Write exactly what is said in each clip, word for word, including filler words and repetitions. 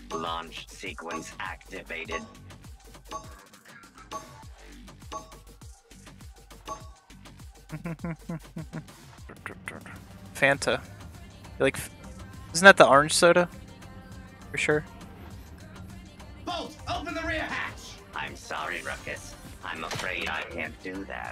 Launch sequence activated. Fanta. You like, isn't that the orange soda? For sure. Bolt, open the rear hatch! I'm sorry, Ruckus. I'm afraid I can't do that.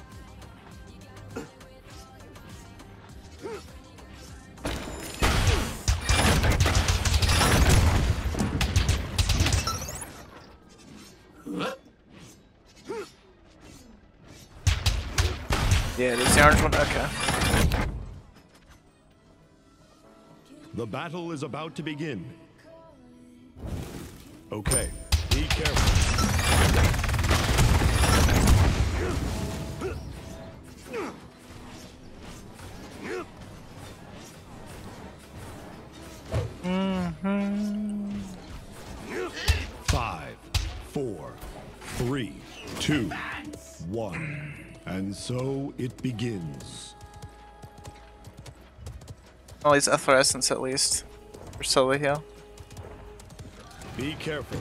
Yeah, it is the orange one. Okay. The battle is about to begin. Okay, be careful. Mm-hmm. Five, four, three, two, one. And so it begins. Well, he's efflorescence at least. For Solo Heal. Be careful.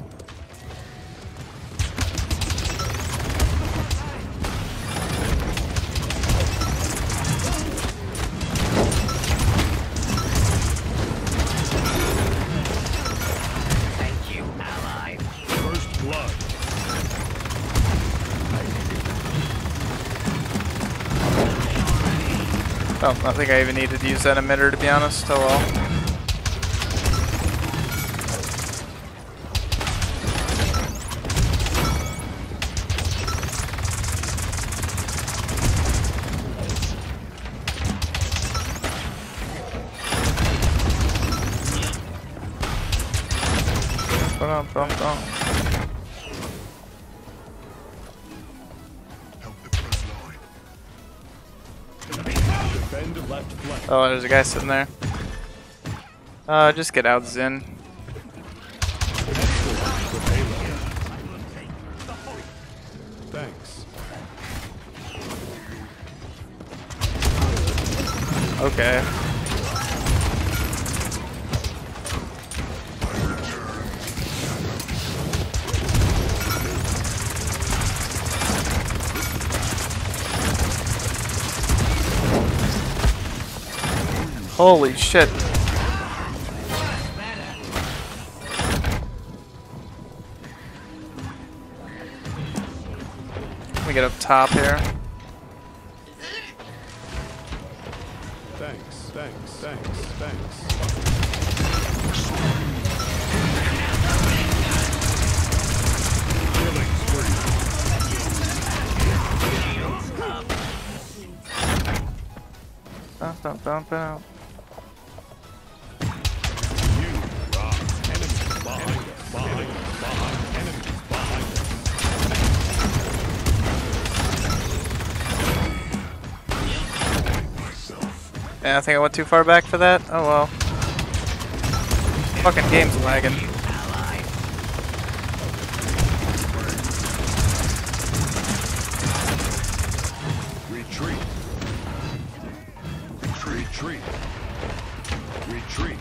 Thank you, ally. First blood. Oh, I don't think I even needed to use that emitter, to be honest. Oh well. Bum, bum, bum. Defend left flank. Oh, there's a guy sitting there. Uh, just get out, Zin. Thanks. Okay. Holy shit. Let me get up top here. Thanks, thanks, thanks, thanks. Killing spree. Bum, bum, bum, bum. Yeah, I think I went too far back for that. Oh well. Fucking game's lagging. Retreat. Retreat. Retreat.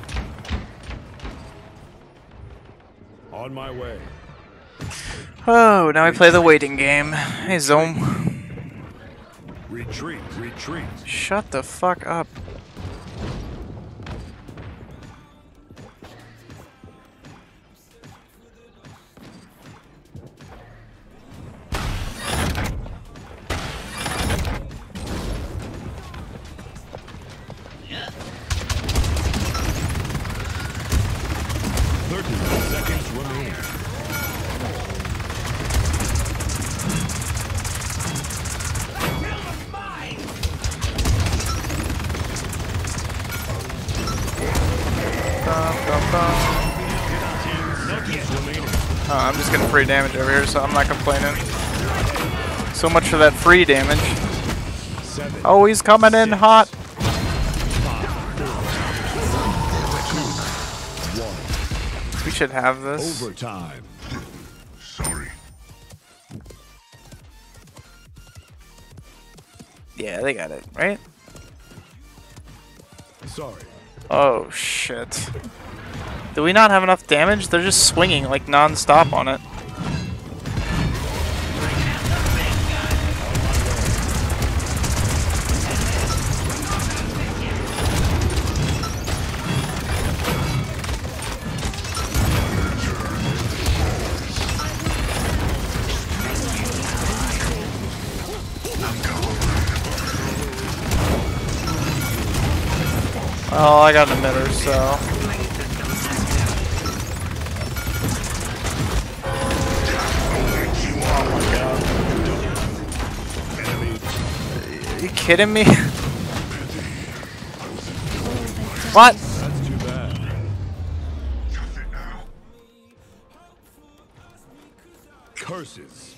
On my way. Oh, now we play the waiting game. Hey, Zome. Retreat. Retreat. Shut the fuck up. thirty seconds remaining. Oh, I'm just getting free damage over here, so I'm not complaining. So much for that free damage. Oh, he's coming in hot. We should have this. Overtime. Sorry. Yeah, they got it, right? Sorry. Oh, shit. Do we not have enough damage? They're just swinging like non-stop on it. Oh, I got an emitter, so. Oh my god. Are you kidding me? What? That's too bad. Curses.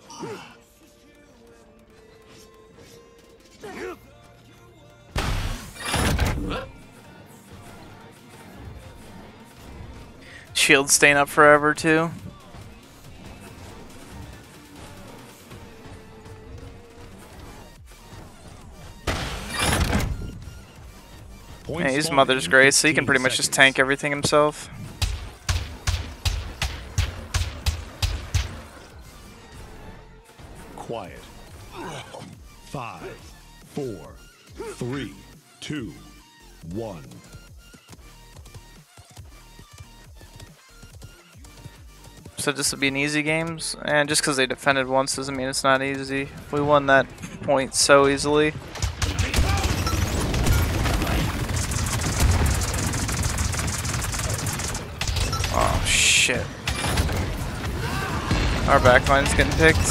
Shield staying up forever too. Yeah, he's Mother's Grace, so he can pretty much just tank everything himself. Quiet. Five, four, three, two, one. So this would be an easy game, and just because they defended once doesn't mean it's not easy. We won that point so easily. Oh shit. Our backline's getting picked.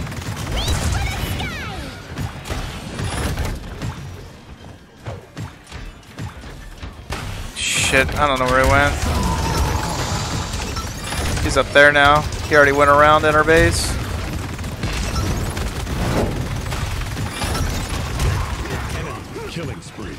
Shit, I don't know where he went. He's up there now. He already went around in our base. Enemy killing spree.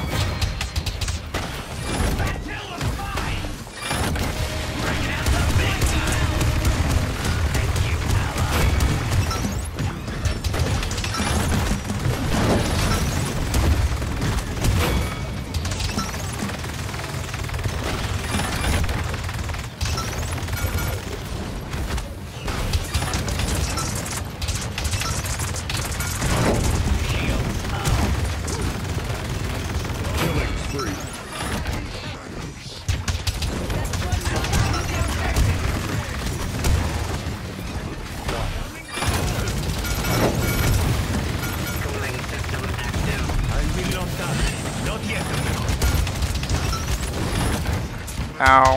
Ow.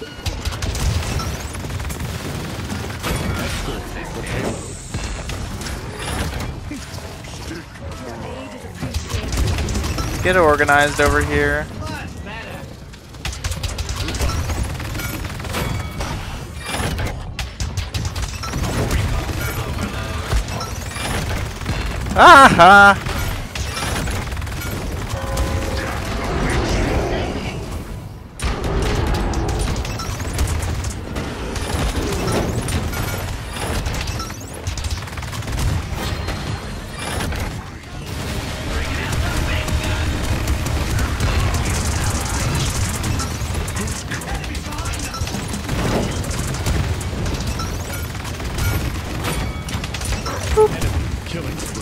Get organized over here. Aha! Killing spree.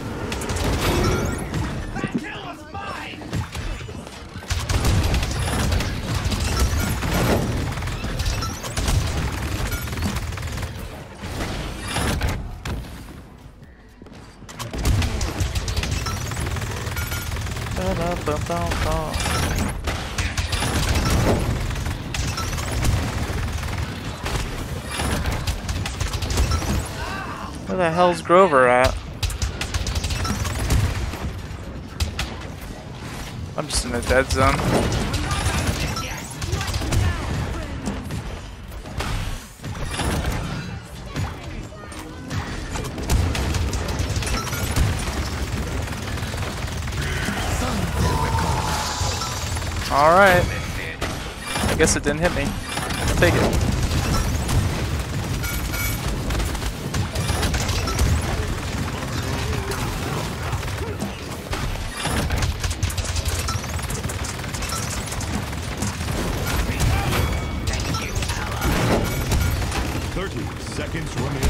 Where the hell's Grover at? I'm just in a dead zone. Alright. I guess it didn't hit me. I'll take it. seconds remain.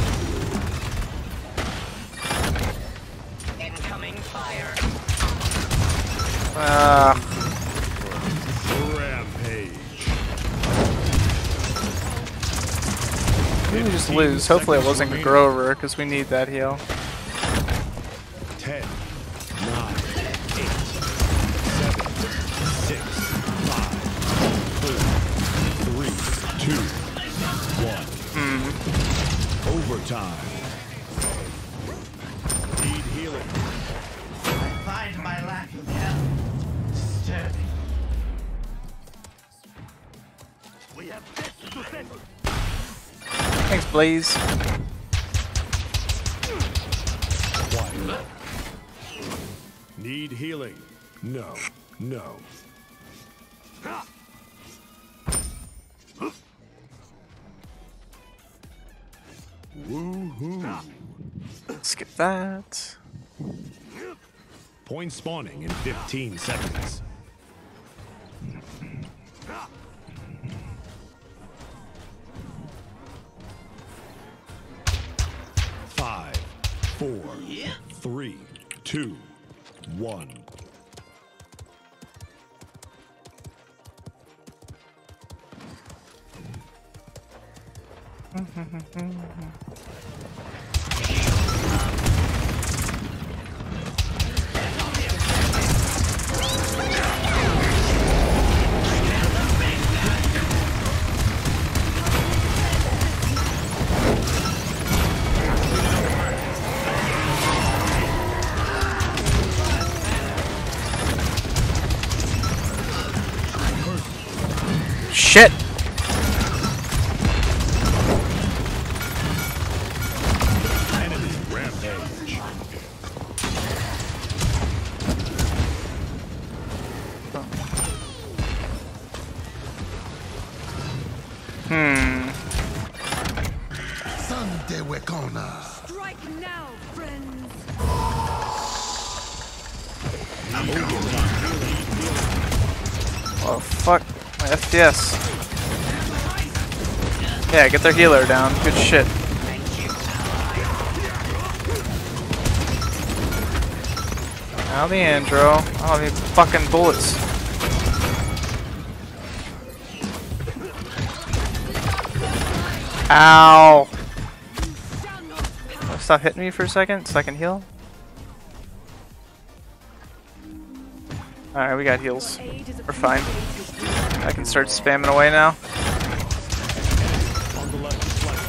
Incoming fire. Ah. Rampage. Maybe we just lose. Hopefully it wasn't Grover, because we need that heal. ten, nine, eight, seven, six, five, four, three, two, one. Hmm. Overtime. Need healing. I find my lack of health disturbing. We have this to settle. Thanks, Blaze. Quiet. Need healing. No. No. Woo-hoo. Skip that. Point spawning in fifteen seconds. Five, four, three, two, one. Shit! Enemy rampage. Hmm. Sante Wekona. Strike now, friends. Oh fuck. My F P S. Yeah, get their healer down. Good shit. Now the Andro. I don't have any fucking bullets. Ow! Stop hitting me for a second so I can heal. Alright, we got heals. We're fine. I can start spamming away now. On the left flank.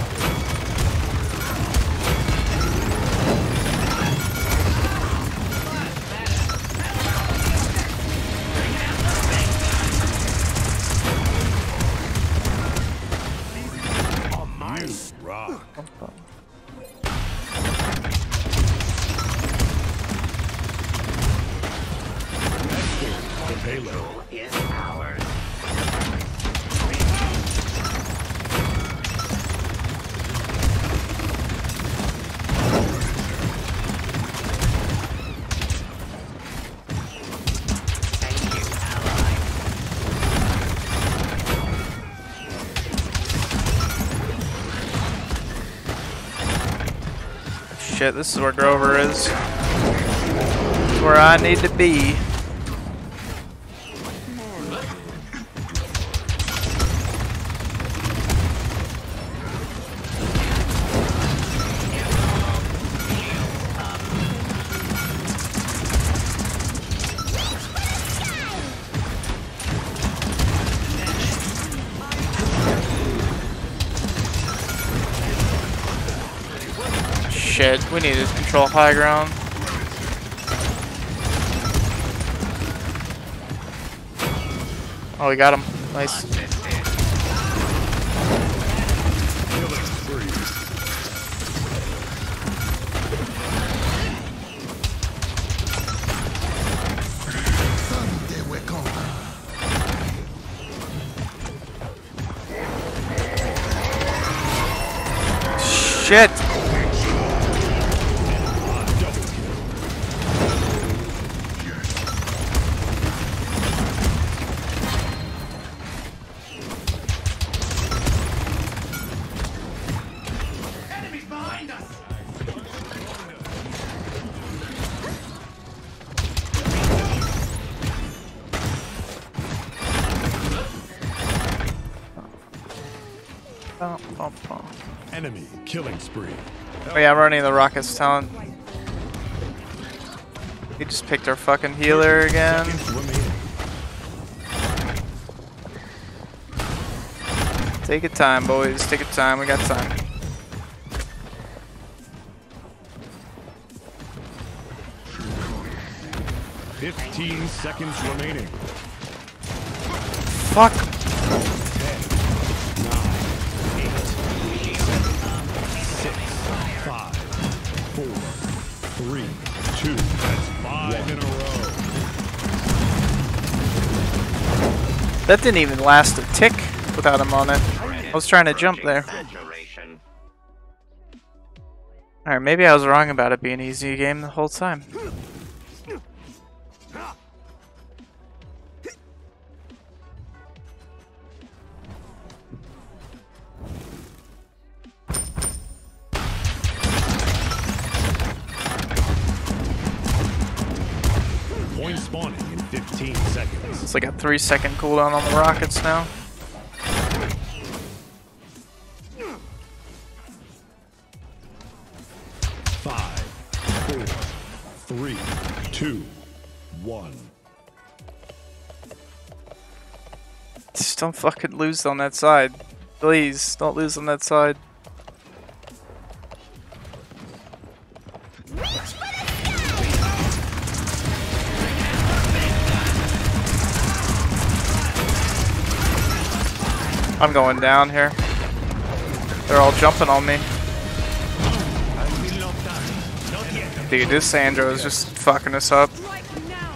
You rock. The payload. Is ours. Thank you, ally. Shit, this is where Grover is. This is where I need to be. Shit, we need to control high ground. Oh, we got him. Nice. Killing spree. Sante Wekona. Shit! Bum, bum, bum. Enemy killing spree. Oh yeah, I'm running the Rockets talent. He just picked our fucking healer again. Seconds remaining. Take your time, boys. Take your time. We got time. Fifteen seconds remaining. Fuck. Ten, nine, eight, seven, six, five, four, three, two. That's five in a row. That didn't even last a tick without him on it. I was trying to jump there. Saturation. Alright, maybe I was wrong about it being an easy game the whole time. Point spawning in fifteen seconds. It's like a three second cooldown on the Rockets now. Five, four, three, two, one. Just don't fucking lose on that side. Please, don't lose on that side. I'm going down here. They're all jumping on me. Dude, this Sandra is just fucking us up. Strike now,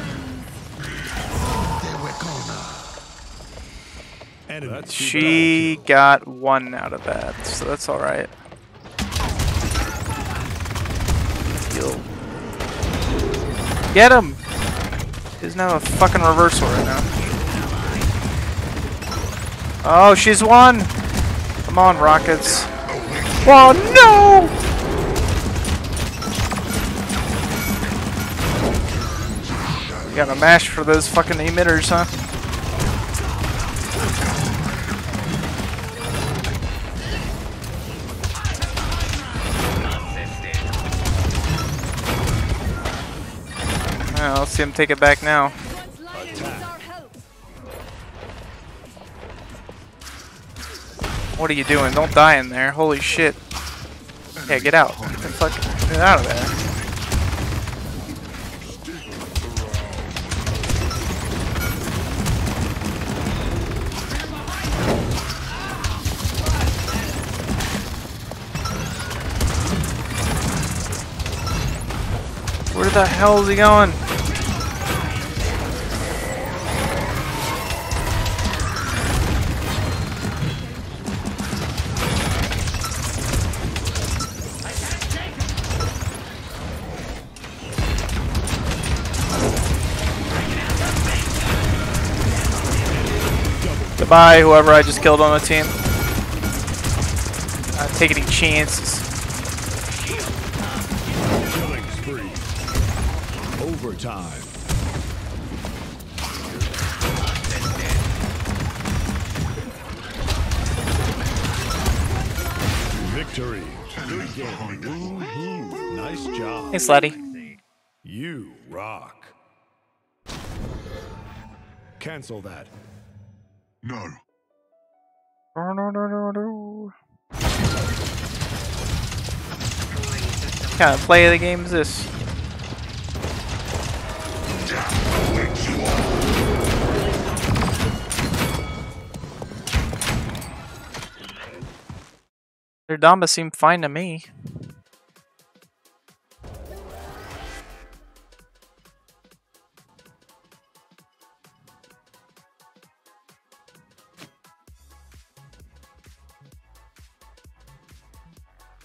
friends. Enemy She got one out of that, so that's alright. Heal. Get him! He doesn't have a fucking reversal right now. Oh, she's won! Come on, Rockets. Oh, no! You got a mash for those fucking emitters, huh? Yeah, let's see him take it back now. Once lion is our hope. What are you doing? Don't die in there. Holy shit. Yeah, get out. Get the fuck get out of there. Where the hell is he going? Goodbye, whoever I just killed on the team. Not taking any chances. killing spree. Overtime. Victory. Good game. Woo-hoo. Nice job. Thanks, laddie. You rock. Cancel that. No. No, no, no, no, no. What kind of play of the game is this? Their Damba seemed fine to me.